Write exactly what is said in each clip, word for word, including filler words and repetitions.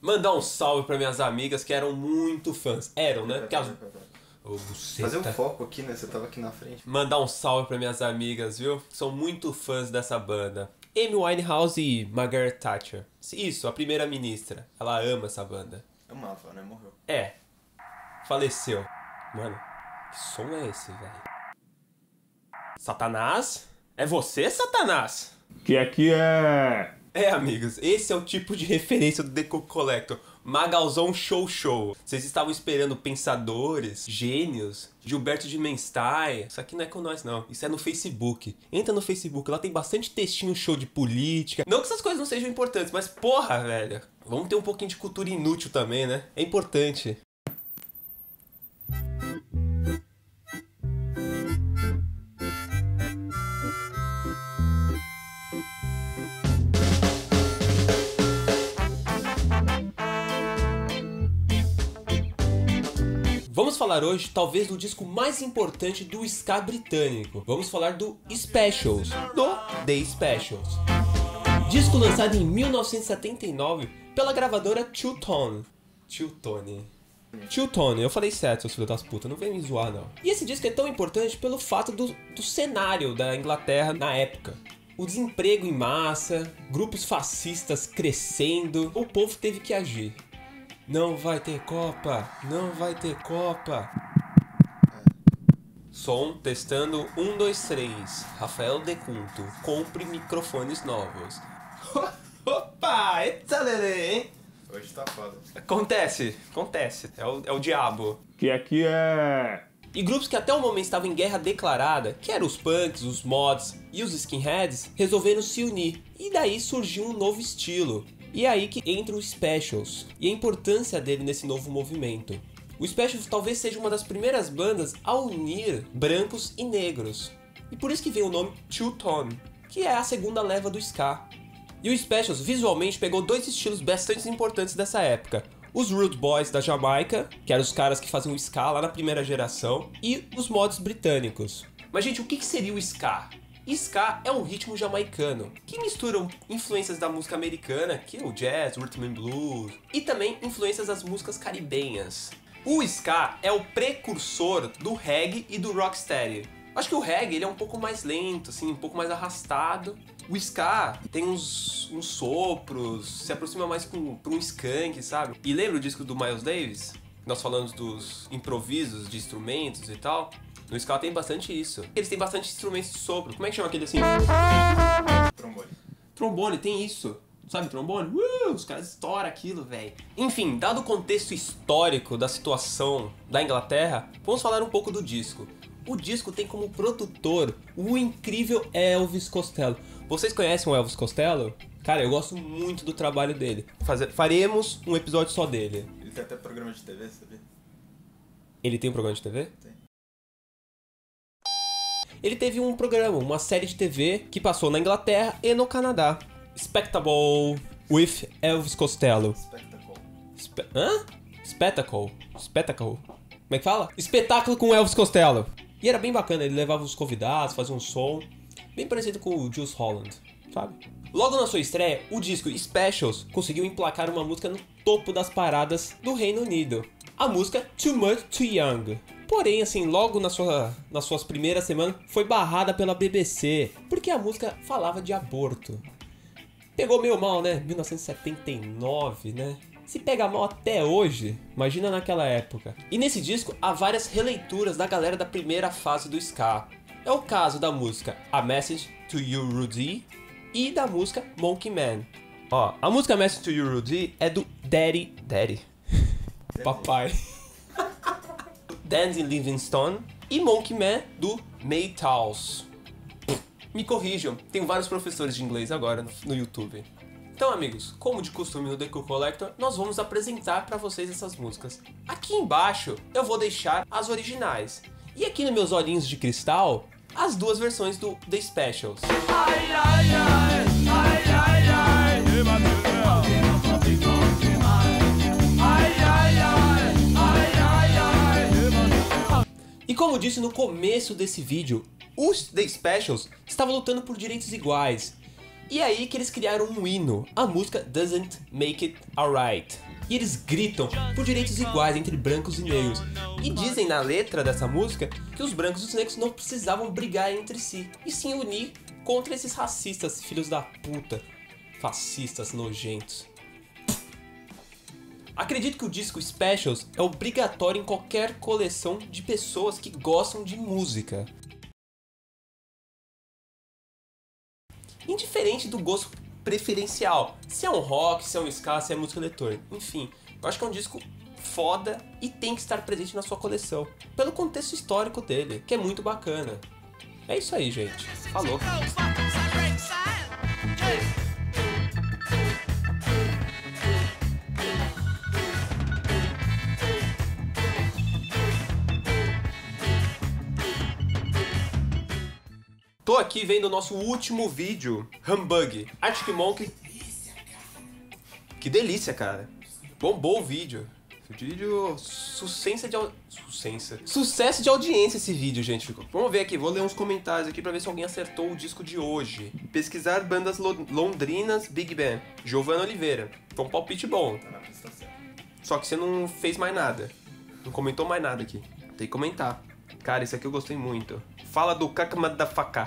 Mandar um salve pra minhas amigas que eram muito fãs. Eram, né? Porque as... Oh, fazer um foco aqui, né? Você tava aqui na frente. Mandar um salve pra minhas amigas, viu? São muito fãs dessa banda. Amy Winehouse e Margaret Thatcher. Isso, a primeira-ministra. Ela ama essa banda. Amava, né? Morreu. É. Faleceu. Mano, que som é esse, velho? Satanás? É você, Satanás? Que aqui é... É, amigos, esse é o tipo de referência do The Coco Collector. Magalzão Show Show. Vocês estavam esperando pensadores, gênios, Gilberto de Menstein. Isso aqui não é com nós, não. Isso é no Facebook. Entra no Facebook, lá tem bastante textinho show de política. Não que essas coisas não sejam importantes, mas porra, velho. Vamos ter um pouquinho de cultura inútil também, né? É importante. Vamos falar hoje, talvez, do disco mais importante do ska britânico. Vamos falar do Specials, do The Specials. Disco lançado em mil novecentos e setenta e nove pela gravadora Two Tone. Two Tone. Two Tone, eu falei certo, seus filhos das putas, não vem me zoar, não. E esse disco é tão importante pelo fato do, do cenário da Inglaterra na época. O desemprego em massa, grupos fascistas crescendo, o povo teve que agir. Não vai ter Copa, não vai ter Copa. Som, testando, um, dois, três. Rafael Decunto, compre microfones novos. Opa, eita lelê, hein? Hoje tá foda. Acontece, acontece, é o, é o diabo. Que aqui é... E grupos que até o momento estavam em guerra declarada, que eram os punks, os mods e os skinheads, resolveram se unir. E daí surgiu um novo estilo. E é aí que entra o Specials, e a importância dele nesse novo movimento. O Specials talvez seja uma das primeiras bandas a unir brancos e negros. E por isso que vem o nome Two Tone, que é a segunda leva do ska. E o Specials visualmente pegou dois estilos bastante importantes dessa época. Os Rude Boys da Jamaica, que eram os caras que faziam ska lá na primeira geração, e os mods britânicos. Mas gente, o que seria o ska? Ska é um ritmo jamaicano, que mistura influências da música americana, que é o jazz, o rhythm and blues, e também influências das músicas caribenhas. O ska é o precursor do reggae e do rocksteady. Acho que o reggae ele é um pouco mais lento, assim, um pouco mais arrastado. O ska tem uns, uns sopros, se aproxima mais para um skunk, sabe? E lembra o disco do Miles Davis? Nós falamos dos improvisos de instrumentos e tal. No ska tem bastante isso. Eles têm bastante instrumentos de sopro. Como é que chama aquele assim? Trombone. Trombone, tem isso. Sabe trombone? Uh, os caras estouram aquilo, velho. Enfim, dado o contexto histórico da situação da Inglaterra, vamos falar um pouco do disco. O disco tem como produtor o incrível Elvis Costello. Vocês conhecem o Elvis Costello? Cara, eu gosto muito do trabalho dele. Fazer... Faremos um episódio só dele. Ele tem até programa de T V, sabia? Ele tem um programa de T V? Tem. Ele teve um programa, uma série de T V que passou na Inglaterra e no Canadá. Spectacle with Elvis Costello. Spectacle. Spe Hã? Spectacle. Spectacle. Como é que fala? Espetáculo com Elvis Costello. E era bem bacana, ele levava os convidados, fazia um som bem parecido com o Jules Holland, sabe? Logo na sua estreia, o disco Specials conseguiu emplacar uma música no topo das paradas do Reino Unido. A música Too Much Too Young. Porém, assim, logo na sua, nas suas primeiras semanas, foi barrada pela B B C, porque a música falava de aborto. Pegou meio mal, né? mil novecentos e setenta e nove, né? Se pega mal até hoje, imagina naquela época. E nesse disco há várias releituras da galera da primeira fase do ska. É o caso da música A Message to You Rudy e da música Monkey Man. Ó, a música Message to You Rudy é do Daddy... Daddy? Papai. Dandy Livingstone e Monkey Man do Maytals. Me corrijam, tenho vários professores de inglês agora no, no YouTube. Então, amigos, como de costume no The Coco Collector, nós vamos apresentar para vocês essas músicas. Aqui embaixo eu vou deixar as originais. E aqui nos meus olhinhos de cristal, as duas versões do The Specials. Ai, ai, ai, ai, ai, ai. E como disse no começo desse vídeo, os The Specials estavam lutando por direitos iguais. E aí que eles criaram um hino, a música Doesn't Make It Alright. E eles gritam por direitos iguais entre brancos e negros. E dizem na letra dessa música que os brancos e os negros não precisavam brigar entre si, e sim unir contra esses racistas, filhos da puta, fascistas nojentos. Acredito que o disco Specials é obrigatório em qualquer coleção de pessoas que gostam de música. Indiferente do gosto preferencial, se é um rock, se é um ska, se é música eletrônica, enfim, eu acho que é um disco foda e tem que estar presente na sua coleção, pelo contexto histórico dele, que é muito bacana. É isso aí, gente. Falou. Tô aqui vendo o nosso último vídeo, Humbug, Arctic Monkeys. Que delícia, cara. Bombou o vídeo. Vídeo sucesso de, au... sucesso. Sucesso de audiência esse vídeo, gente. Vamos ver aqui, vou ler uns comentários aqui pra ver se alguém acertou o disco de hoje. Pesquisar bandas lo... londrinas, Big Band. Giovanna Oliveira. Foi um palpite bom. Tá na pista certa. Só que você não fez mais nada. Não comentou mais nada aqui. Tem que comentar. Cara, isso aqui eu gostei muito. Fala do Kakamadafaka.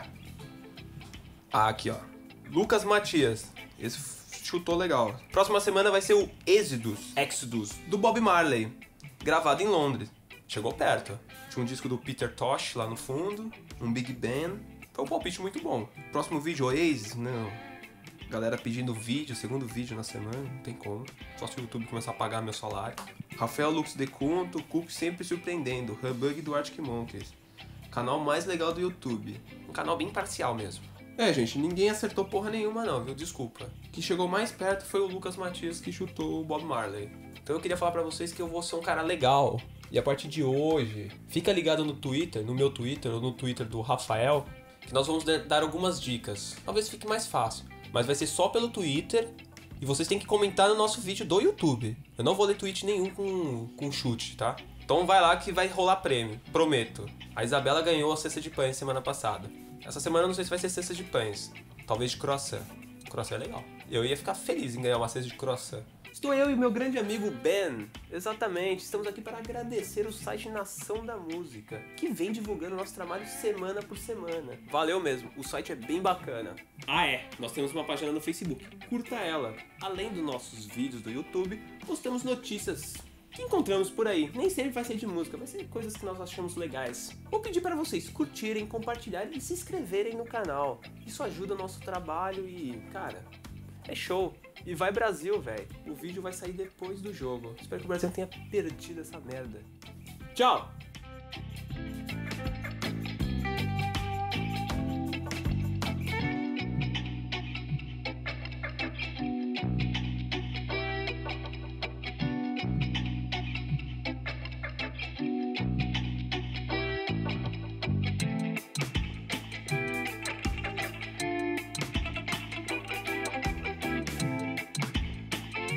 Ah, aqui, ó. Lucas Matias. Esse chutou legal. Próxima semana vai ser o Exodus, Exodus, do Bob Marley. Gravado em Londres. Chegou perto. Tinha um disco do Peter Tosh lá no fundo. Um Big Band. Foi um palpite muito bom. Próximo vídeo, Oasis? Não. Galera pedindo vídeo, segundo vídeo na semana. Não tem como. Só se o YouTube começar a pagar meu salário. Rafael Lux Decunto, Cook sempre surpreendendo. Humbug do Arctic Monkeys. Canal mais legal do YouTube. Um canal bem parcial mesmo. É, gente, ninguém acertou porra nenhuma não, viu? Desculpa. O que chegou mais perto foi o Lucas Matias que chutou o Bob Marley. Então eu queria falar pra vocês que eu vou ser um cara legal. E a partir de hoje, fica ligado no Twitter, no meu Twitter ou no Twitter do Rafael, que nós vamos dar algumas dicas. Talvez fique mais fácil. Mas vai ser só pelo Twitter e vocês têm que comentar no nosso vídeo do YouTube. Eu não vou ler tweet nenhum com, com chute, tá? Então vai lá que vai rolar prêmio, prometo. A Isabela ganhou a cesta de pães semana passada. Essa semana eu não sei se vai ser cesta de pães. Talvez de croissant. Croissant é legal. Eu ia ficar feliz em ganhar uma cesta de croissant. Estou eu e meu grande amigo Ben. Exatamente, estamos aqui para agradecer o site Nação da Música, que vem divulgando nosso trabalho semana por semana. Valeu mesmo, o site é bem bacana. Ah é, nós temos uma página no Facebook, curta ela. Além dos nossos vídeos do YouTube, postamos notícias que encontramos por aí. Nem sempre vai ser de música, vai ser coisas que nós achamos legais. Vou pedir para vocês curtirem, compartilharem e se inscreverem no canal. Isso ajuda o nosso trabalho e, cara, é show. E vai Brasil, velho. O vídeo vai sair depois do jogo. Espero que o Brasil tenha perdido essa merda. Tchau!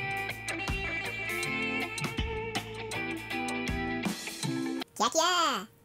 Que é que é?